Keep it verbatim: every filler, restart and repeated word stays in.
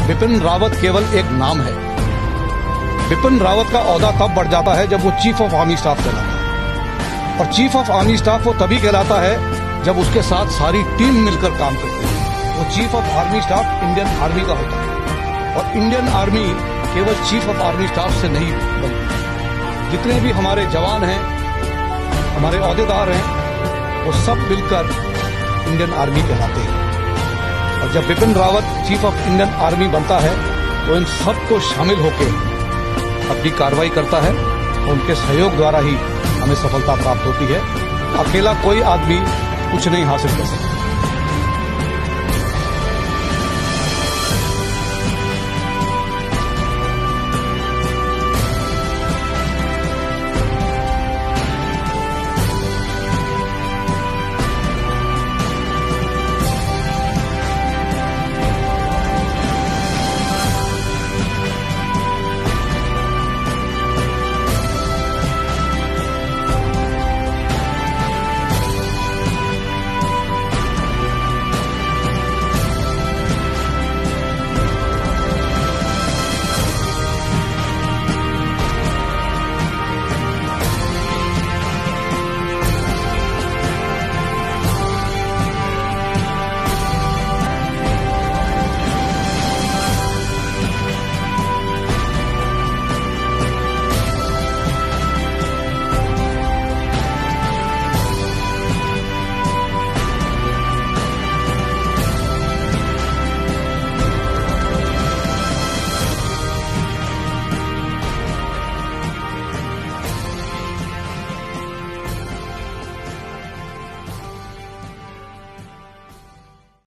बिपिन रावत केवल एक नाम है। बिपिन रावत का ओहदा तब बढ़ जाता है जब वो चीफ ऑफ आर्मी स्टाफ कहलाता है, और चीफ ऑफ आर्मी स्टाफ वो तभी कहलाता है जब उसके साथ सारी टीम मिलकर काम करती है। वो chief of army staff Indian army का होता है, और इंडियन आर्मी केवल चीफ ऑफ आर्मी स्टाफ से नहीं बनती। जितने भी हमारे जवान हैं, हमारे ओहदेदार हैं, वो सब मिलकर इंडियन आर्मी कहलाते हैं। और जब Bipin Rawat chief of Indian army बनता है तो इन सबको शामिल होकर अपनी कार्रवाई करता है, और उनके सहयोग द्वारा ही हमें सफलता प्राप्त होती है। अकेला कोई आदमी कुछ नहीं हासिल कर सकता।